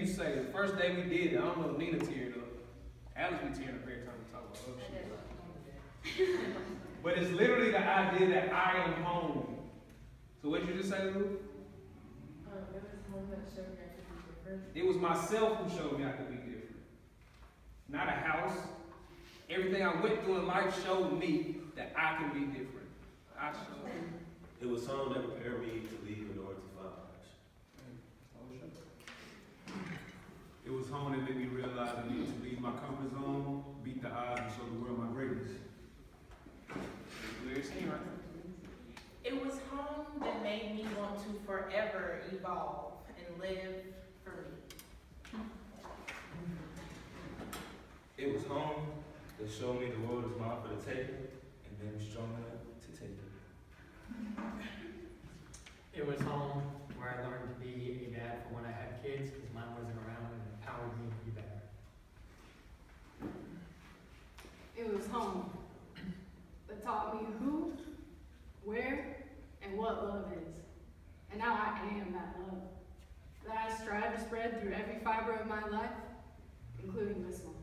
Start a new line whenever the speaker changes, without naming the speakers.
you say. The first day we did it, I don't know if Nina teared up. Alice be tearing up every time we talk about shit. But it's literally the idea that I am home. So what did you just say, Lou?
It was home that showed me I could be different.
It was myself who showed me I could be different. Not a house. Everything I went through in life showed me that I can be different. I showed you.
It was home that prepared me to leave in order to find passion.
It was home that made me realize I needed to leave my comfort zone, beat the odds, and show the world my greatness.
It was home that made me want to forever evolve and live for me.
It was home that showed me the world is mine for the taking and made me strong enough to take it.
It was home where I learned to be a dad for when I had kids because mine wasn't around and empowered me to be better.
It was home that taught me who, where, and what love is. And now I am that love that I strive to spread through every fiber of my life, including this one.